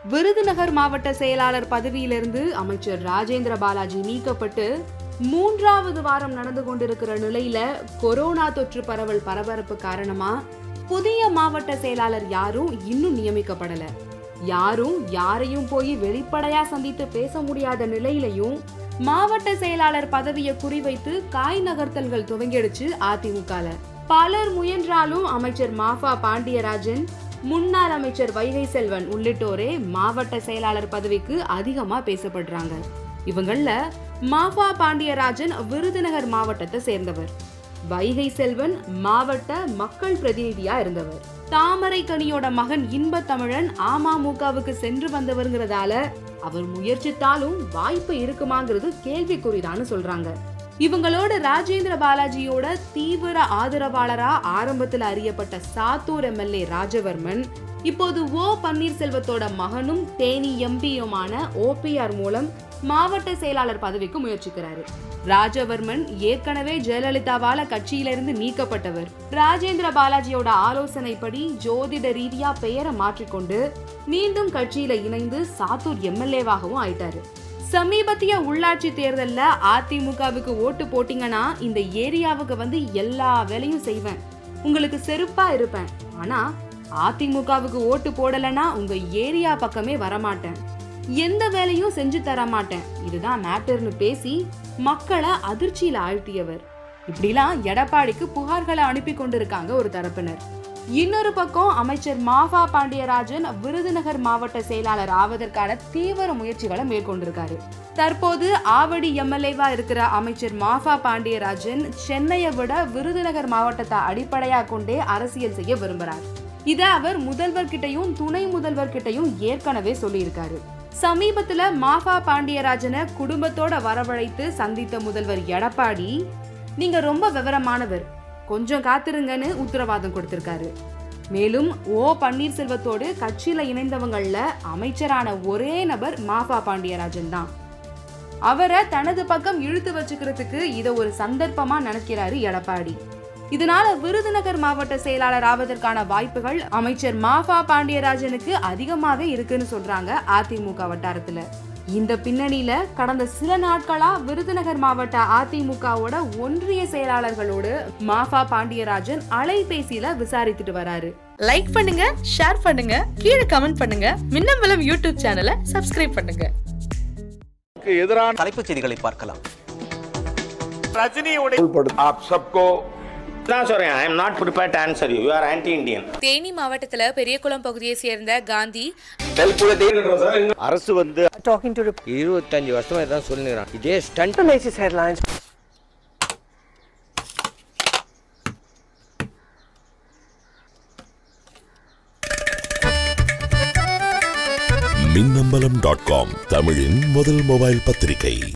விருதுநகர் மாவட்ட செயலாளர் பதவியிலிருந்து அமைச்சர் ராஜேந்திர பாலாஜி நீக்கப்பட்டு 3வது வாரம் நடந்து கொண்டிருக்கிற நிலையில கொரோனா தொற்று பரவல் பரபரப்பு காரணமா புதிய மாவட்ட செயலாளர் யாரும் இன்னும் நியமிக்கப்படல. யாரும் யாரையும் போய் வெளிப்படையா சந்தித்து பேச முடியாத நிலையிலையும் மாவட்ட செயலாளர் பதவியை குறிவைத்து காய் நகர்த்தல்கள் துவங்கிடுச்சு அதிமுகல. பலர் முயன்றாலும் அமைச்சர் மாஃபா பாண்டியராஜன், முன்னாள் அமைச்சர் வைகை செல்வன் உள்ளிட்டோரே மாவட்ட செயலாளர் பதவிக்கு அதிகமா பேசப்படுறாங்க. இவங்கள மாஃபா பாண்டியராஜன் விருதுநகர் மாவட்டத்தை சேர்ந்தவர். வைகை செல்வன் மாவட்ட மக்கள் பிரதிநிதியா இருந்தவர். தாமரைக்கனியோட மகன் இன்ப தமிழன் அமமுகவுக்கு சென்று வந்தவர்ங்கிறதால அவர் முயற்சித்தாலும் வாய்ப்பு இருக்குமாங்கிறது கேள்விக்குறிதான்னு சொல்றாங்க. இவங்களோட ராஜேந்திர பாலாஜியோட தீவிர ஆதரவாளரா ஆரம்பத்தில் அறியப்பட்ட சாத்தூர் எம்எல்ஏ ராஜவர்மன் இப்போது ஓ பன்னீர்செல்வத்தோட மகனும் தேனி எம்பியுமான OPR மூலம் மாவட்ட செயலாளர் பதவிக்கு முயற்சிக்கிறாரு. ராஜவர்மன் ஏற்கனவே ஜெயலலிதாவால கட்சியிலிருந்து நீக்கப்பட்டவர். ராஜேந்திர பாலாஜியோட ஆலோசனைப்படி ஜோதிட ரீதியா பெயரை மாற்றிக்கொண்டு மீண்டும் கட்சியில இணைந்து சாத்தூர் எம்எல்ஏவாகவும் ஆயிட்டாரு. சமீபத்திய உள்ளாட்சி தேர்தல்ல அதிமுகவுக்கு ஓட்டு போட்டீங்கன்னா இந்த ஏரியாவுக்கு வந்து எல்லா வேலையும் செய்வேன், உங்களுக்கு செருப்பா இருப்பேன், ஆனா அதிமுகவுக்கு ஓட்டு போடலன்னா உங்க ஏரியா பக்கமே வரமாட்டேன், எந்த வேலையும் செஞ்சு தர மாட்டேன், இதுதான் மேட்டர்னு பேசி மக்களை அதிர்ச்சியில ஆழ்த்தியவர். இப்படிலாம் எடப்பாடிக்கு புகார்களை அனுப்பி கொண்டிருக்காங்க ஒரு தரப்பினர். இன்னொரு பக்கம் அமைச்சர் மாஃபா பாண்டியராஜன் விருதுநகர் மாவட்ட செயலாளர் ஆவதற்கான தீவிர முயற்சிகளை மேற்கொண்டிருக்காரு. தற்போது ஆவடி எம்எல்ஏவா இருக்கிற அமைச்சர் மாஃபா பாண்டியராஜன் சென்னையை விட விருதுநகர் மாவட்டத்தை அடிப்படையா கொண்டே அரசியல் செய்ய விரும்புறார். இத அவர் முதல்வர்கிட்டையும் துணை முதல்வர்கிட்டையும் ஏற்கனவே சொல்லியிருக்காரு. சமீபத்துல மாஃபா பாண்டியராஜனை குடும்பத்தோட வரவழைத்து சந்தித்த முதல்வர் எடப்பாடி, நீங்க ரொம்ப விவரமானவர், கொஞ்சம் காத்திருங்கன்னு உத்தரவாதம் கொடுத்திருக்காரு. மேலும் ஓ பன்னீர்செல்வத்தோடு கட்சியில இணைந்தவங்கள்ல அமைச்சரான ஒரே நபர் மாஃபா பாண்டியராஜன் தான். அவரை தனது பக்கம் இழுத்து வச்சுக்கிறதுக்கு இத ஒரு சந்தர்ப்பமா நினைக்கிறாரு எடப்பாடி. இதனால விருதுநகர் மாவட்ட செயலாளர் ஆவதற்கான வாய்ப்புகள் அமைச்சர் மாஃபா பாண்டியராஜனுக்கு அதிகமாவே இருக்குன்னு சொல்றாங்க அதிமுக வட்டாரத்துல. இந்த பின்னணியில கடந்த சில நாட்களா விருதுநகர் மாவட்ட அதிமுகவோட ஒன்றிய செயலாளர்களோடு மாஃபா பாண்டியராஜன் அலைபேசியில விசாரித்துட்டு வராரு. லைக் பண்ணுங்க, ஷேர் பண்ணுங்க, கீழே கமெண்ட் பண்ணுங்க, மின்னம்பலம் யூடியூப் சேனலை சப்ஸ்கிரைப் பண்ணுங்க. எதிரான தலைப்புச் செய்திகளை பார்க்கலாம். I am not prepared to answer you. You are anti-Indian. Theni மாவட்டத்துல பெரியகுளம் பகுதியை சேர்ந்த காந்தி அரசு வந்து 25 வருஷமா இதான் சொல்லுறான். இதே ஸ்டண்ட் ஹெட்லைன்ஸ். மின்னம்பலம்.com தமிழின் முதல் மொபைல் பத்திரிகை.